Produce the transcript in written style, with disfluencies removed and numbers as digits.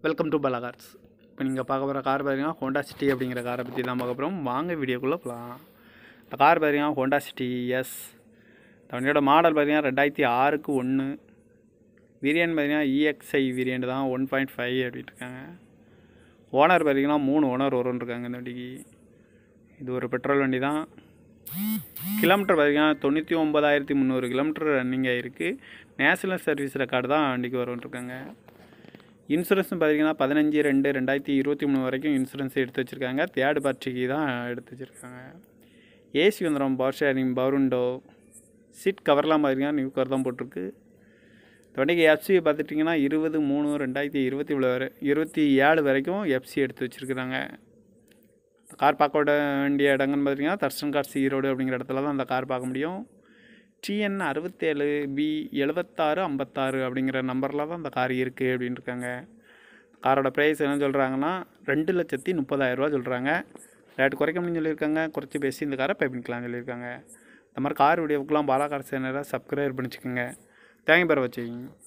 Welcome to Bala cars. இப்போ நீங்கள் பார்க்க போகிற கார் பார்த்தீங்கன்னா ஹோண்டா சிட்டி அப்படிங்கிற காரை பற்றி தான் பார்க்க போகிறோம். வாங்க வீடியோக்குள்ளே போகலாம். இந்த கார் பார்த்தீங்கன்னா ஹோண்டா சிட்டி எஸ். வண்டியோட மாடல் பார்த்தீங்கன்னா 2006க்கு 1. வேரியன்ட் பார்த்தீங்கன்னா EXI வேரியண்ட் தான் 1.5 அப்படின்ட்டு இருக்காங்க. ஓனர் பார்த்தீங்கன்னா 3 ஓனர் வரும்னு இந்த வண்டிக்கு. இது ஒரு பெட்ரோல் வண்டி தான். கிலோமீட்டர் பார்த்தீங்கன்னா 99,300 கிலோமீட்டர் ரன்னிங் ஆகிருக்கு. நேஷனல் சர்வீஸ் ரெக்கார்டு தான் வண்டிக்கு வரும்னு. இன்சூரன்ஸ் பார்த்தீங்கன்னா 15/2/2023 வரைக்கும் இன்சூரன்ஸ் எடுத்து வச்சுருக்காங்க. தேர்ட் பார்ட்டிக்கு தான் எடுத்து வச்சுருக்காங்க. ஏசி வந்துடும், power steering, power window, seat கவர்லாம் பார்த்தீங்கன்னா நியூ கவர் தான் போட்டிருக்கு. இந்த வண்டிக்கு எஃப்சி பார்த்துட்டிங்கன்னா 20/3/2027 வரைக்கும் எஃப்சி எடுத்து வச்சுருக்குறாங்க. கார் பார்க்க வேண்டிய இடங்கள்னு பார்த்தீங்கன்னா தர்ஷன் கார்ஸ் ஈரோடு அப்படிங்கிற இடத்துல தான் அந்த கார் பார்க்க முடியும். TN 67B7656 அப்படிங்கிற நம்பரில் தான் அந்த கார் இருக்குது அப்படின்னு இருக்காங்க. காரோட ப்ரைஸ் என்ன சொல்கிறாங்கன்னா 2,30,000 சொல்கிறாங்க. ரேட்டு குறைக்க முடியும்னு சொல்லியிருக்காங்க. குறைச்சி பேசி இந்த காரை பே பண்ணிக்கலாம்னு சொல்லியிருக்காங்க. இந்த மாதிரி கார் வீடியோவுக்குலாம் பாலா கார் சேனலை சப்ஸ்கிரைப் பண்ணிச்சுக்கோங்க. தேங்க்யூ ஃபார் வாட்சிங்.